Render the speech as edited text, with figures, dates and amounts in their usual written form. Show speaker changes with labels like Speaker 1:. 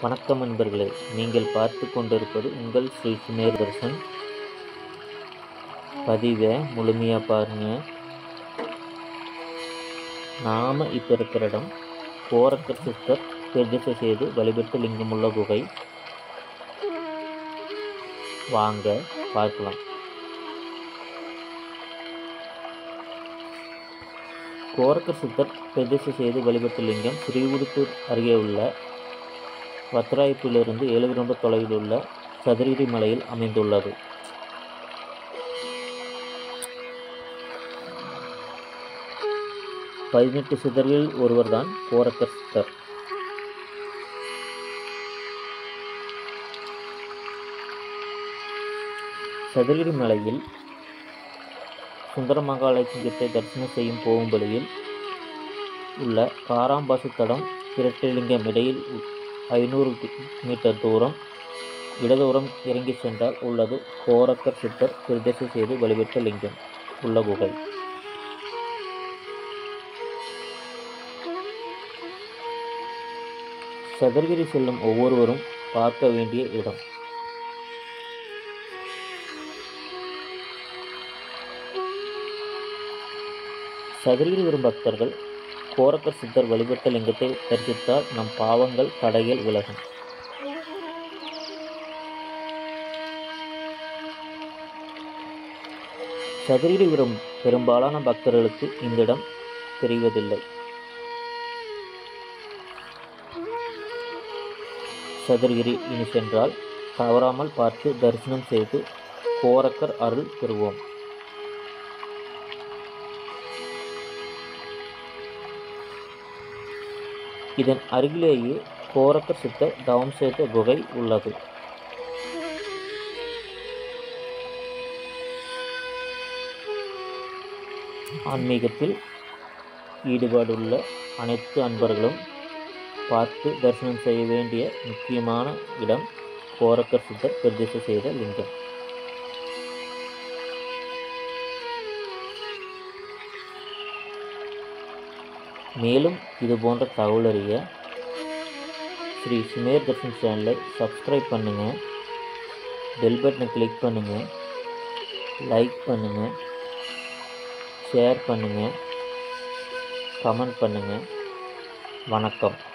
Speaker 1: வணக்கம் நண்பர்களே, நீங்கள் பார்த்து கொண்டிருப்பது உங்கள் ஸ்ரீ சுமேர் தர்ஷன். பதிவை முழுமையாக பாருங்க. நாம இப்போ இருக்கிற இடம் கோரக்கர் சித்தர் பிரதிஷ்டை செய்து வழிபட்டு லிங்கமுள்ள குகை. வாங்க பார்க்கலாம். கோரக்கர் சித்தர் பிரதிஷ்டை செய்து வழிபட்ட லிங்கம் ஸ்ரீவில்லிபுத்தூர் அருகே உள்ள வத்திராயிருப்பிலிருந்து 7 கிலோமீட்டர் தொலைவில் உள்ள சதுரகிரி மலையில் அமைந்துள்ளது. பதினெட்டு சித்தர்களில் ஒருவர்தான் கோரக்கர் சித்தர். சதுரகிரி மலையில் சுந்தரமகாலிங்கத்தை தரிசனம் செய்யும் போகும் வழியில் உள்ள காராம்பாசி தடம் இரட்டைலிங்கம் இடையில் 500 மீட்டர் தூரம் இடதூரம் இறங்கி சென்றால் உள்ளது கோரக்கர் சித்தர் பிரதிஷ்டை செய்து வழிபட்ட லிங்கம் உள்ள குகை. சதுரகிரி செல்லும் ஒவ்வொருவரும் பார்க்க வேண்டிய இடம். சதுரகிரி வரும் பக்தர்கள் கோரக்கர் சித்தர் வழிபட்ட லிங்கத்தை தரிசித்தால் நம் பாவங்கள் தடைகள் விலகும். சதுரகிரி வரும் பெரும்பாலான பக்தர்களுக்கு இந்த இடம் தெரிவதில்லை. சதுரகிரி இனி சென்றால் தவறாமல் பார்த்து தரிசனம் செய்து கோரக்கர் அருள் பெறுவோம். இதன் அருகிலேயே கோரக்கர் சித்தர் தவம் செய்த குகை உள்ளது. ஆன்மீகத்தில் ஈடுபாடுள்ள அனைத்து அன்பர்களும் பார்த்து தரிசனம் செய்ய வேண்டிய முக்கியமான இடம் கோரக்கர் சித்தர் பிரதிஷ்டை செய்த லிங்கம். மேலும் இது போன்ற தகவல் அறிய ஸ்ரீ சுமேர் தர்ஷன் சேனலை சப்ஸ்கிரைப் பண்ணுங்கள், பெல் பட்டனை கிளிக் பண்ணுங்கள், லைக் பண்ணுங்கள், ஷேர் பண்ணுங்கள், கமெண்ட் பண்ணுங்கள். வணக்கம்.